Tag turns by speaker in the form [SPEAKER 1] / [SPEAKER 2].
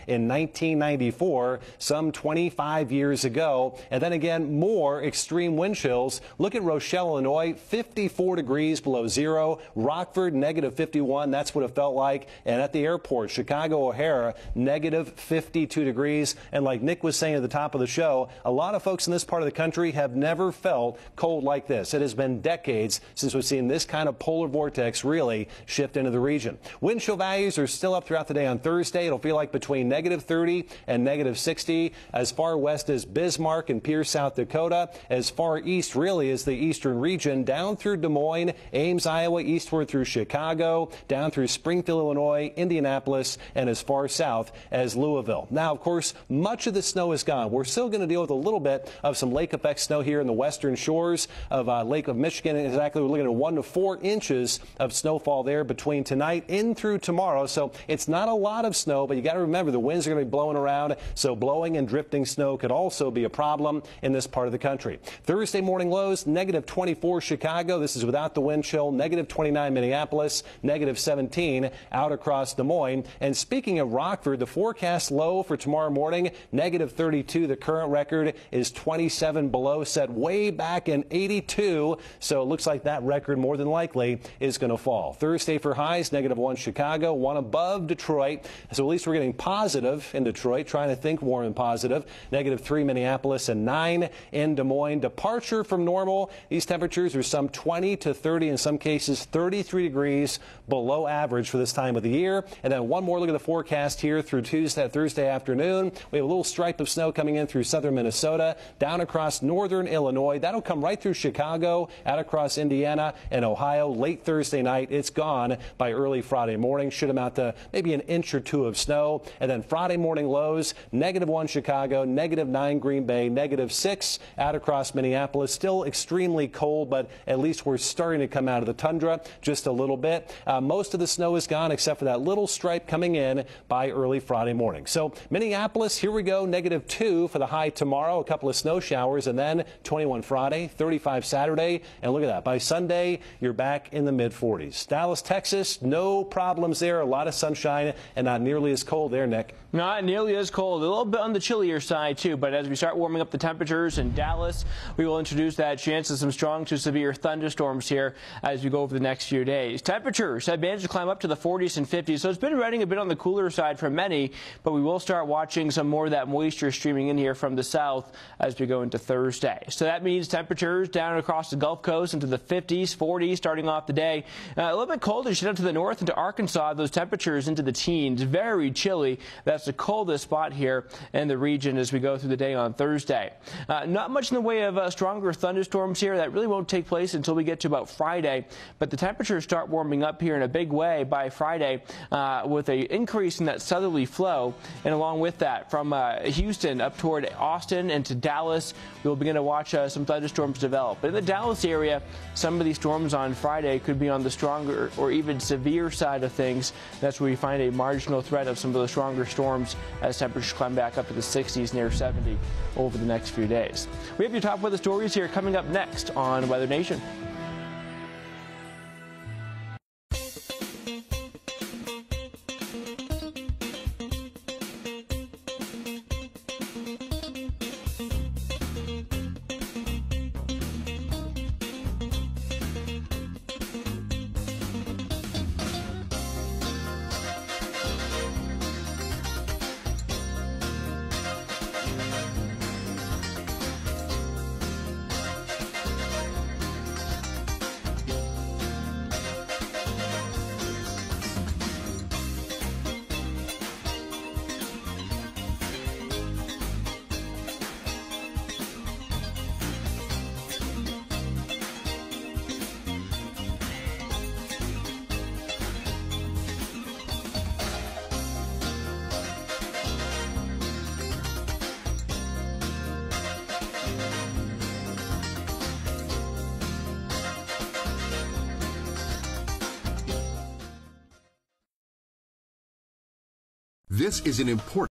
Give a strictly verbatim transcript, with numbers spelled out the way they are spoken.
[SPEAKER 1] in nineteen ninety-four, some twenty-five years ago. And then again, more extreme wind chills. Look at Rochelle, Illinois, fifty-four degrees below zero. Rockford, negative fifty-one. That's what it felt like. And at the airport, Chicago O'Hare, negative fifty-two degrees. And like Nick was saying at the top of the show, a lot of folks in this part of the country have never felt cold like this. It has been decades since we've seen this kind of polar vortex really shift into the region. Wind chill values are still up throughout the day on Thursday. It'll feel like between negative thirty and negative sixty as far west as Bismarck and Pierce, South Dakota, as far east really as the eastern region, down through Des Moines, Ames, Iowa, eastward through Chicago, down through Springfield, Illinois, Indianapolis, and as far south as Louisville. Now, of course, much of the snow is gone. We're still going to deal with a little bit of some lake effect snow here in the western shores of uh, Lake of Michigan. Exactly, we're looking at one to four inches of snowfall there between tonight in through tomorrow. So it's not a lot of snow, but you got to remember the winds are going to be blowing around. So blowing and drifting snow could also be a problem in this part of the country. Thursday morning lows, negative twenty-four Chicago. This is without the wind chill. Negative twenty-nine Minneapolis, negative seventeen out across Des Moines. And speaking of Rockford, the forecast low for tomorrow morning, negative thirty-two. The current record is twenty-seven below, set way back in eighty-two. So it looks like that record more than likely is going to fall. Thursday for highs, negative one Chicago, one above Detroit. So at least we're getting positive in Detroit, trying to think warm and positive. Negative three Minneapolis and nine in Des Moines. Departure from normal. These temperatures are some twenty to thirty, in some cases thirty-three degrees below average for this time of the year. And then one more look at the forecast here through Tuesday, Thursday afternoon. We have a little stripe of snow coming in through southern Minnesota, down across northern Illinois. That'll come right through Chicago, out across Indiana and Ohio late Thursday night. It's gone by early Friday morning. Should amount to maybe an inch or two of snow. And then Friday morning lows, negative one Chicago, negative nine Green Bay, negative six out across Minneapolis. Still extremely cold, but at least we're starting to come out of the tundra just a little bit. Uh, most of the snow is gone except for that little stripe coming in by early Friday morning. So Minneapolis, here we go, negative two for the high tomorrow. A couple of snow showers, and then twenty-one Friday, thirty-five Saturday. And look at that. By Sunday, you're back in the mid forties. Dallas, Texas, no problems there. A lot of sunshine and not nearly as cold there, Nick.
[SPEAKER 2] Not nearly as cold. A little bit on the chillier side, too. But as we start warming up the temperatures in Dallas, we will introduce that chance of some strong to severe thunderstorms here as we go over the next few days. Temperatures have managed to climb up to the forties and fifties, so it's been running a bit on the cooler side for many, but we will start watching some more of that moisture streaming in here from the south as we go into Thursday. So that means temperatures down across the Gulf Coast into the fifties, forties starting off the day. Uh, a little bit colder, you up to the north into Arkansas, those temperatures into the teens. Very chilly. That's the coldest spot here in the region as we go through the day on Thursday. Uh, not much in the way of uh, stronger thunderstorms here. That really won't take place until we get to about Friday, but the temperatures start warming up here in a big way by Friday uh, with an increase in that southerly flow, and along with that from uh, Houston up toward Austin and to Dallas, we'll begin to watch uh, some thunderstorms develop. But in the Dallas area, some of these storms on Friday could be on the stronger or even severe side of things. That's where we find a marginal threat of some of those stronger storms as temperatures climb back up to the sixties, near seventy over the next few days. We have your top weather stories here coming up next on Weather Nation.
[SPEAKER 3] This is an important